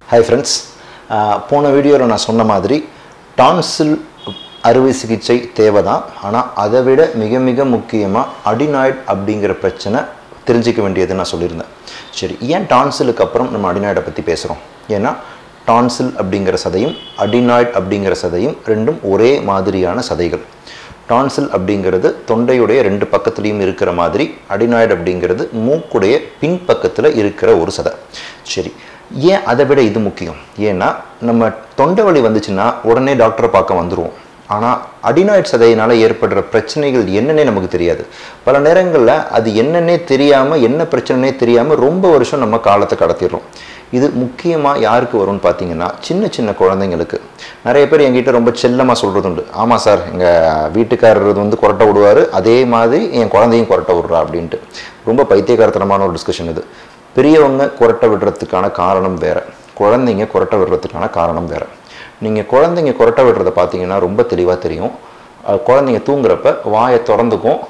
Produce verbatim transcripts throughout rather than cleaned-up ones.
Hi friends, போன வீடியோல நான் சொன்ன மாதிரி டான்சில் அறுவை சிகிச்சை தேவைதான். ஆனா அதை விட மிக மிக முக்கியமா அடினாய்டு அப்படிங்கிற பிரச்சனை தெரிஞ்சிக்க வேண்டியது நான் சொல்லியிருந்தேன். சரி, ஏன் டான்சிலுக்கு அப்புறம் நம்ம அடினாய்டை பத்தி பேசுறோம்? ஏன்னா டான்சில் அப்படிங்கிற சதையும் அடினாய்டு அப்படிங்கிற சதையும் ரெண்டும் ஒரே மாதிரியான சதைகள். டான்சில் அப்படிங்கிறது தொண்டையுடைய ரெண்டு பக்கத்துலையும் இருக்கிற மாதிரி, அடினாய்டு அப்படிங்கிறது மூக்குடைய பின்பக்கத்தில் இருக்கிற ஒரு சதை. சரி, ஏன் அதை விட இது முக்கியம்? ஏன்னா நம்ம தொண்டை வலி வந்துச்சுன்னா உடனே டாக்டரை பார்க்க வந்துடுவோம். ஆனால் அடினாய்டு சதையினால் ஏற்படுற பிரச்சனைகள் என்னன்னே நமக்கு தெரியாது. பல நேரங்களில் அது என்னன்னே தெரியாமல், என்ன பிரச்சனைனே தெரியாமல் ரொம்ப வருஷம் நம்ம காலத்தை கடத்திடுறோம். இது முக்கியமாக யாருக்கு வரும்னு பார்த்தீங்கன்னா சின்ன சின்ன குழந்தைங்களுக்கு. நிறைய பேர் என்கிட்ட ரொம்ப செல்லமாக சொல்கிறது உண்டு, ஆமாம் சார், எங்கள் வீட்டுக்காரர் வந்து கொரட்டை விடுவார், அதே மாதிரி என் குழந்தையும் கொரட்டை விடுறா அப்படின்ட்டு. ரொம்ப பைத்தியக்காரத்தனமான ஒரு டிஸ்கஷன் இது. பெரியவங்க கொரட்டை விடுறதுக்கான காரணம் வேறு, குழந்தைங்க கொரட்டை விடுறதுக்கான காரணம் வேறு. நீங்கள் குழந்தைங்க கொரட்டை விடுறதை பார்த்தீங்கன்னா ரொம்ப தெளிவாக தெரியும். குழந்தைங்க தூங்குறப்ப வாயை திறந்துக்கும்,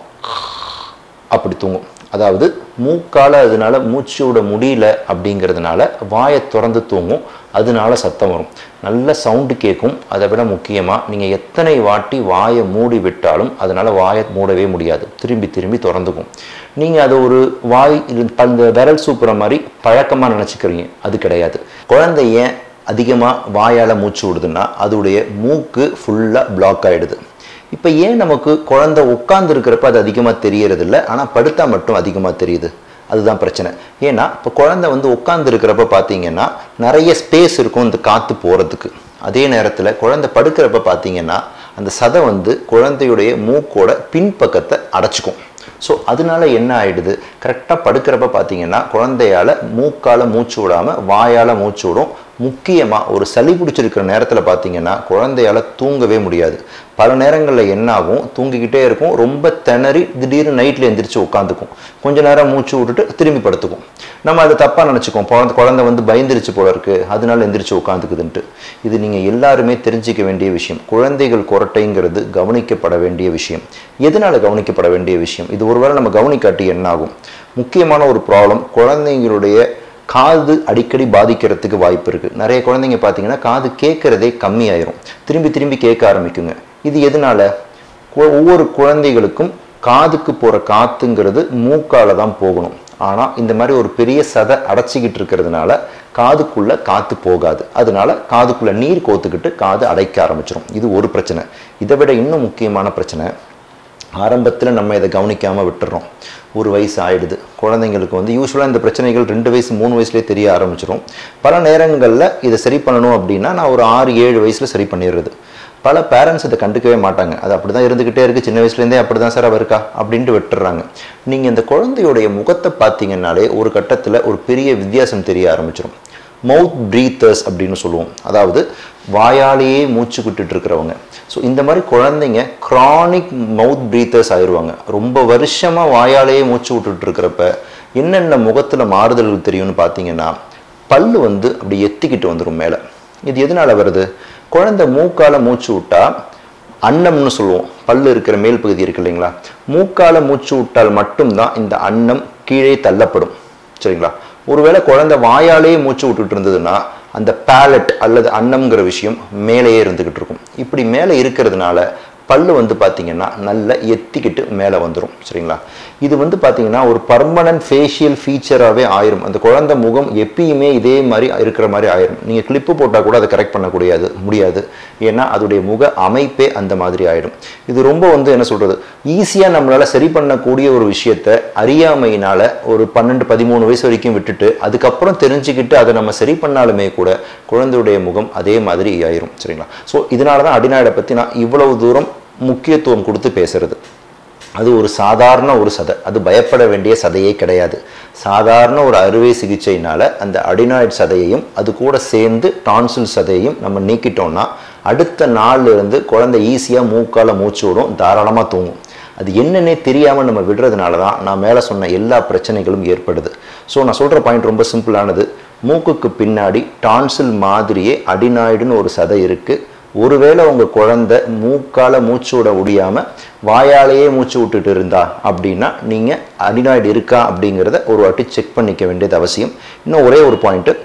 அப்படி தூங்கும். அதாவது மூக்கால் அதனால மூச்சு விட முடியல அப்படிங்கிறதுனால வாயை திறந்து தூங்கும், அதனால சத்தம் வரும், நல்ல சவுண்டு கேட்கும். அதை விட முக்கியமாக நீங்கள் எத்தனை வாட்டி வாயை மூடி விட்டாலும் அதனால் வாயை மூடவே முடியாது, திரும்பி திரும்பி திறந்துக்கும். நீங்கள் அதை ஒரு வாய் அந்த விரல் சூப்புற மாதிரி பழக்கமாக நினச்சிக்கிறீங்க, அது கிடையாது. குழந்தை ஏன் அதிகமாக வாயால் மூச்சு விடுதுன்னா அதோடைய மூக்கு ஃபுல்லாக பிளாக் ஆகிடுது. இப்போ ஏன் நமக்கு குழந்தை உட்கார்ந்து இருக்கிறப்ப அது அதிகமாக தெரியறது இல்லை, ஆனால் படுத்தா மட்டும் அதிகமாக தெரியுது? அதுதான் பிரச்சனை. ஏன்னா இப்போ குழந்தை வந்து உட்கார்ந்து இருக்கிறப்ப பார்த்தீங்கன்னா நிறைய ஸ்பேஸ் இருக்கும் இந்த காற்று போகிறதுக்கு. அதே நேரத்தில் குழந்தை படுக்கிறப்ப பார்த்தீங்கன்னா அந்த சதை வந்து குழந்தையுடைய மூக்கோட பின்பக்கத்தை அடைச்சிக்கும். ஸோ அதனால என்ன ஆகிடுது, கரெக்டாக படுக்கிறப்ப பார்த்தீங்கன்னா குழந்தையால் மூக்கால் மூச்சு விடாமல் வாயால் மூச்சு விடும். முக்கியமாக ஒரு சளி பிடிச்சிருக்கிற நேரத்தில் பார்த்தீங்கன்னா குழந்தையால் தூங்கவே முடியாது. பல நேரங்களில் என்ன ஆகும், தூங்கிக்கிட்டே இருக்கும், ரொம்ப திணறி திடீர்னு நைட்டில் எந்திரிச்சு உட்காந்துக்கும், கொஞ்ச நேரம் மூச்சு விட்டுட்டு திரும்பி படுத்துக்கும். நம்ம அதை தப்பாக நினச்சிக்கோம், குழந்தை குழந்தை வந்து பயந்துருச்சு போல இருக்குது அதனால எந்திரிச்சு உட்காந்துக்குதுன்ட்டு. இது நீங்கள் எல்லாருமே தெரிஞ்சிக்க வேண்டிய விஷயம். குழந்தைகள் கொரட்டைங்கிறது கவனிக்கப்பட வேண்டிய விஷயம். எதனால் கவனிக்கப்பட வேண்டிய விஷயம்? இது ஒருவேளை நம்ம கவனிக்காட்டி என்ன ஆகும்? முக்கியமான ஒரு ப்ராப்ளம், குழந்தைங்களுடைய காது அடிக்கடி பாதிக்கிறதுக்கு வாய்ப்பு இருக்குது. நிறைய குழந்தைங்க பார்த்தீங்கன்னா காது கேட்குறதே கம்மியாயிரும், திரும்பி திரும்பி கேட்க ஆரம்பிக்குங்க. இது எதனால? ஒவ்வொரு குழந்தைகளுக்கும் காதுக்கு போகிற காற்றுங்கிறது மூக்கால தான் போகணும். ஆனால் இந்த மாதிரி ஒரு பெரிய சதை அடைச்சிக்கிட்டு இருக்கிறதுனால காதுக்குள்ளே காற்று போகாது, அதனால காதுக்குள்ளே நீர் கோத்துக்கிட்டு காது அடைக்க ஆரம்பிச்சிடும். இது ஒரு பிரச்சனை. இதை விட இன்னும் முக்கியமான பிரச்சனை, ஆரம்பத்தில் நம்ம இதை கவனிக்காமல் விட்டுறோம். ஒரு வயசு ஆயிடுது குழந்தைங்களுக்கு வந்து யூஸ்வலாக இந்த பிரச்சனைகள் ரெண்டு வயசு மூணு வயசுலேயே தெரிய ஆரம்பிச்சிடும். பல நேரங்களில் இதை சரி பண்ணணும் அப்படின்னா நான் ஒரு ஆறு ஏழு வயசில் சரி பண்ணிடுறது. பல பேரண்ட்ஸ் இதை கண்டுக்கவே மாட்டாங்க, அது அப்படி தான் இருந்துக்கிட்டே இருக்குது, சின்ன வயசுலேருந்தே அப்படி தான் சார் அவ இருக்கா அப்படின்ட்டு விட்டுறாங்க. நீங்கள் இந்த குழந்தையுடைய முகத்தை பார்த்தீங்கன்னாலே ஒரு கட்டத்தில் ஒரு பெரிய வித்தியாசம் தெரிய ஆரம்பிச்சிடும். மவுத் ப்ரீத்தர்ஸ் அப்படின்னு சொல்லுவோம், அதாவது வாயாலேயே மூச்சு விட்டுட்டு இருக்கிறவங்க. ஸோ இந்த மாதிரி குழந்தைங்க க்ரானிக் மவுத் ப்ரீத்தர்ஸ் ஆயிடுவாங்க. ரொம்ப வருஷமாக வாயாலேயே மூச்சு விட்டுட்டு இருக்கிறப்ப என்னென்ன முகத்தில் மாறுதல்கள் தெரியும்னு பார்த்தீங்கன்னா, பல்லு வந்து அப்படி எத்திக்கிட்டு வந்துடும் மேலே. இது எதனால் வருது? குழந்தை மூக்கால் மூச்சு விட்டா அன்னம்னு சொல்லுவோம், பல்லு இருக்கிற மேல் பகுதி இருக்கு இல்லைங்களா, மூக்கால் மூச்சு விட்டால் மட்டும்தான் இந்த அன்னம் கீழே தள்ளப்படும். சரிங்களா? ஒருவேளை குழந்தை வாயாலேயே மூச்சு விட்டுட்டு இருந்ததுன்னா அந்த பேலட் அல்லது அன்னம்ங்கிற விஷயம் மேலேயே இருந்துக்கிட்டு இருக்கும். இப்படி மேலே இருக்கிறதுனால பல்லு வந்து பார்த்தீங்கன்னா நல்லா எத்திக்கிட்டு மேலே வந்துடும். சரிங்களா? இது வந்து பார்த்தீங்கன்னா ஒரு பர்மனன்ட் ஃபேஷியல் ஃபீச்சராகவே ஆயிரும். அந்த குழந்தை முகம் எப்பயுமே இதே மாதிரி இருக்கிற மாதிரி ஆயிரும். நீங்கள் கிளிப்பு போட்டால் கூட அதை கரெக்ட் பண்ணக்கூடியது முடியாது, ஏன்னா அதோடைய முக அமைப்பே அந்த மாதிரி ஆயிடும். இது ரொம்ப வந்து என்ன சொல்கிறது, ஈஸியாக நம்மளால் சரி பண்ணக்கூடிய ஒரு விஷயத்தை அறியாமையினால் ஒரு பன்னெண்டு பதிமூணு வயசு வரைக்கும் விட்டுட்டு அதுக்கப்புறம் தெரிஞ்சுக்கிட்டு அதை நம்ம சரி பண்ணாலுமே கூட குழந்தையுடைய முகம் அதே மாதிரி ஆயிரும். சரிங்களா? ஸோ இதனால தான் அடினாய்டை பற்றி நான் இவ்வளவு தூரம் முக்கியத்துவம் கொடுத்து பேசுறது. அது ஒரு சாதாரண ஒரு சதை, அது பயப்பட வேண்டிய சதையே கிடையாது. சாதாரண ஒரு அறுவை சிகிச்சையினால அந்த அடினாய்டு சதையையும் அது கூட சேர்ந்து டான்சில் சதையையும் நம்ம நீக்கிட்டோம்னா அடுத்த நாள்ல இருந்து குழந்தை ஈஸியாக மூக்கால மூச்சு விடும், தாராளமாக தூங்கும். அது என்னன்னே தெரியாமல் நம்ம விடுறதுனால தான் நான் மேலே சொன்ன எல்லா பிரச்சனைகளும் ஏற்படுது. ஸோ நான் சொல்கிற பாயிண்ட் ரொம்ப சிம்பிளானது. மூக்குக்கு பின்னாடி டான்சில் மாதிரியே அடினாய்டுன்னு ஒரு சதை இருக்குது. ஒருவேளை உங்கள் குழந்தை மூக்கால் மூச்சு விட முடியாமல் வாயாலேயே மூச்சு விட்டுட்டு இருந்தா அப்படின்னா நீங்கள் அடினாய்டு இருக்கா அப்படிங்கிறத ஒரு வாட்டி செக் பண்ணிக்க வேண்டியது அவசியம். இன்னும் ஒரே ஒரு பாயிண்ட்டு,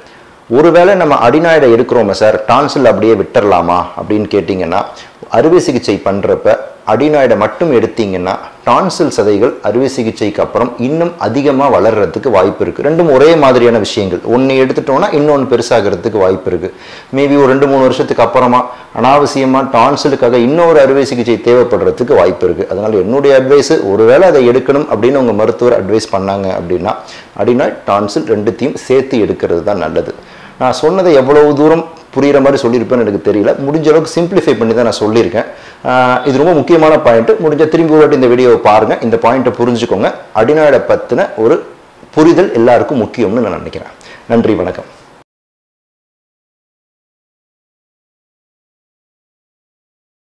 ஒருவேளை நம்ம அடிநாய்டை எடுக்கிறோமா சார், டான்சில் அப்படியே விட்டுறலாமா அப்படின்னு கேட்டிங்கன்னா, அறுவை சிகிச்சை பண்ணுறப்ப அடிநாய்டை மட்டும் எடுத்தீங்கன்னா டான்சில் சதைகள் அறுவை சிகிச்சைக்கு அப்புறம் இன்னும் அதிகமாக வளர்கிறதுக்கு வாய்ப்பு இருக்குது. ரெண்டும் ஒரே மாதிரியான விஷயங்கள். ஒன்று எடுத்துட்டோன்னா இன்னொன்று பெருசாகிறதுக்கு வாய்ப்பு இருக்குது. மேபி ஒரு ரெண்டு மூணு வருஷத்துக்கு அப்புறமா அனாவசியமாக டான்சிலுக்காக இன்னொரு அறுவை சிகிச்சை தேவைப்படுறதுக்கு வாய்ப்பு இருக்குது. அதனால் என்னுடைய அட்வைஸு, ஒருவேளை அதை எடுக்கணும் அப்படின்னு உங்கள் மருத்துவர் அட்வைஸ் பண்ணாங்க அப்படின்னா அடிநாய்ட், டான்சில் ரெண்டுத்தையும் சேர்த்து எடுக்கிறது தான் நல்லது. நான் சொன்னதை எவ்வளவு தூரம் புரிகிற மாதிரி சொல்லியிருப்பேன்னு எனக்கு தெரியல. முடிஞ்ச அளவுக்கு சிம்பிளிஃபை பண்ணி தான் நான் சொல்லியிருக்கேன். இது ரொம்ப முக்கியமான பாயிண்ட். முடிஞ்ச திரும்பி ஒரு இந்த வீடியோவை பாருங்கள், இந்த பாயிண்ட்டை புரிஞ்சுக்கோங்க. அடிநாய்டை பற்றின ஒரு புரிதல் எல்லாருக்கும் முக்கியம்னு நான் நினைக்கிறேன். நன்றி, வணக்கம்.